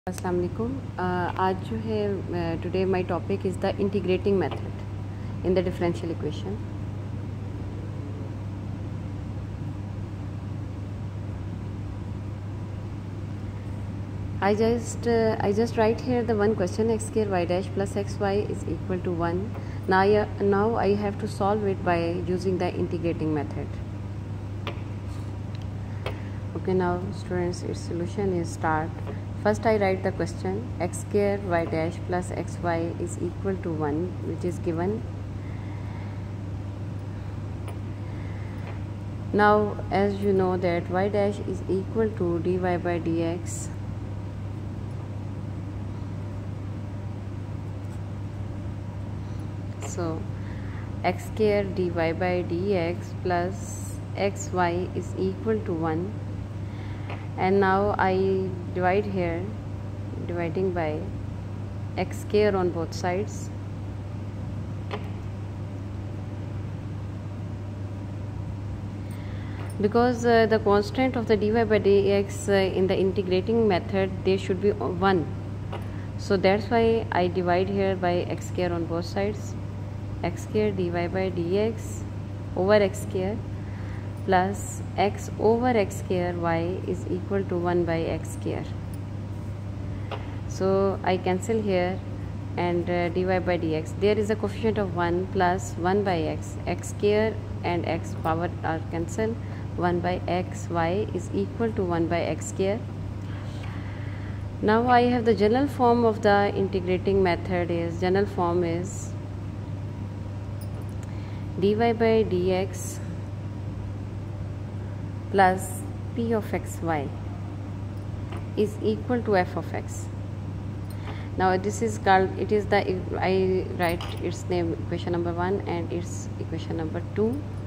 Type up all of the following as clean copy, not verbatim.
अस्सलाम वालेकुम। आज जो है today my topic is the integrating method in the differential equation. I just write here the one question: x square y dash plus xy is equal to 1. Now I have to solve it by using the integrating method. Okay, now students, its solution is start. First I write the question: x square y dash plus xy is equal to 1, which is given. Now as you know that y dash is equal to dy by dx. So x square dy by dx plus xy is equal to 1, and now I divide here, dividing by x square on both sides. Because the constant of the dy by dx in the integrating method, there should be 1, so that's why I divide here by x square on both sides. X square dy by dx over x square plus x over x square y is equal to 1 by x square. So I cancel here, and dy by dx, there is a coefficient of 1 plus 1 by x square and x power are cancelled. 1 by x y is equal to 1 by x square. Now I have the general form of the integrating method. General form is dy by dx plus p of xy is equal to f of x. Now this is called, it is the, I write its name equation number 1 and its equation number 2.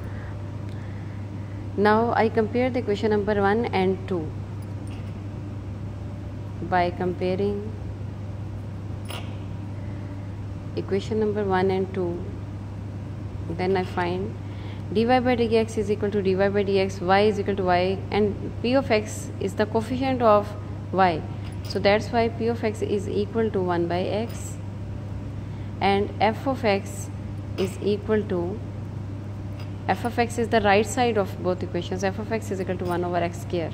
Now I compare the equation number 1 and 2 by comparing equation number 1 and 2. Then I find dy by dx is equal to dy by dx, y is equal to y, and p of x is the coefficient of y, so that's why p of x is equal to 1 by x, and f of x is equal to, f of x is the right side of both equations, f of x is equal to 1 over x square,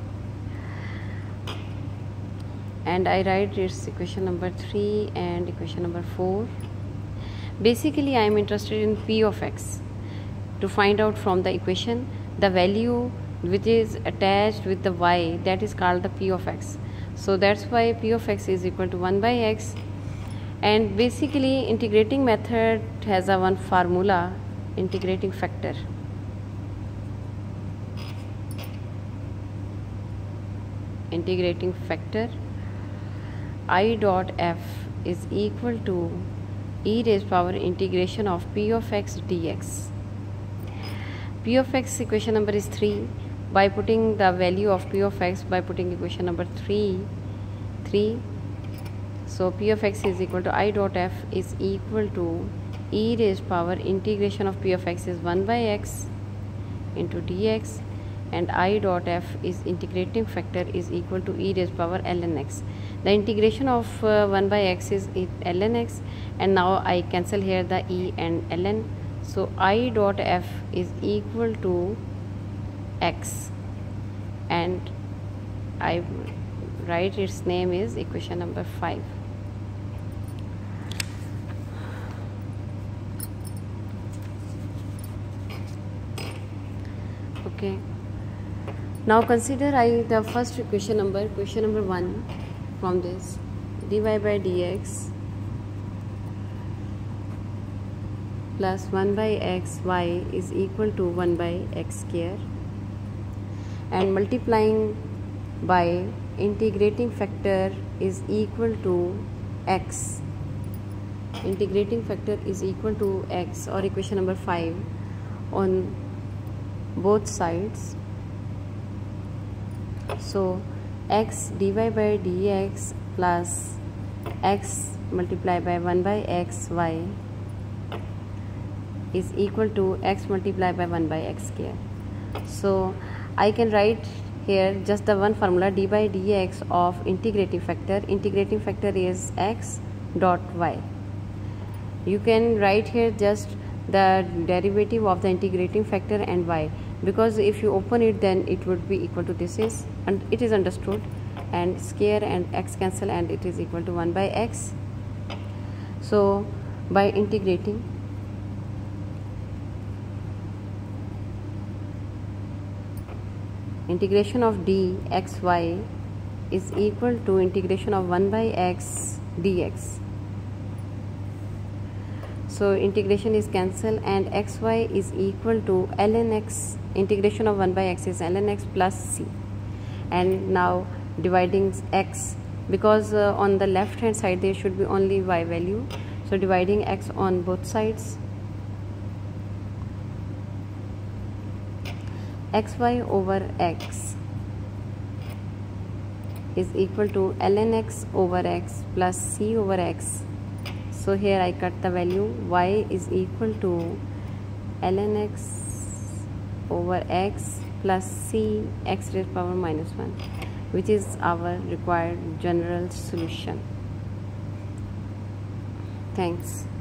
and I write its equation number 3 and equation number 4. Basically I am interested in p of x, to find out from the equation the value which is attached with the y, that is called the p of x. So that's why p of x is equal to 1 by x. And basically integrating method has a one formula, integrating factor. Integrating factor I dot f is equal to e raised power integration of p of x dx. P of x equation number is 3. By putting the value of p of x, by putting equation number 3, so p of x is equal to I dot f is equal to e raised power integration of p of x is 1 by x into dx, and I dot f is integrating factor is equal to e raised power ln x. The integration of 1 by x is ln x, and now I cancel here the e and ln. So I dot f is equal to x, and I write its name is equation number 5. Okay, now consider the first equation number 1 from this: dy by dx plus 1 by x y is equal to 1 by x square, and multiplying by integrating factor is equal to x. Integrating factor is equal to x, or equation number 5, on both sides. So x dy by dx plus x multiplied by 1 by x y is equal to x multiplied by 1 by x square. So I can write here just the one formula, d by dx of integrating factor. Integrating factor is x dot y. You can write here just the derivative of the integrating factor and y, because if you open it then it would be equal to this is, and it is understood, and square and x cancel and it is equal to 1 by x. So by integrating, integration of dxy is equal to integration of 1 by x dx. So integration is cancelled and xy is equal to ln x. Integration of 1 by x is ln x plus c. And now dividing x, because on the left hand side there should be only y value, so dividing x on both sides, xy over x is equal to ln x over x plus c over x. So here I cut the value, y is equal to ln x over x plus c x raised power minus 1, which is our required general solution. Thanks.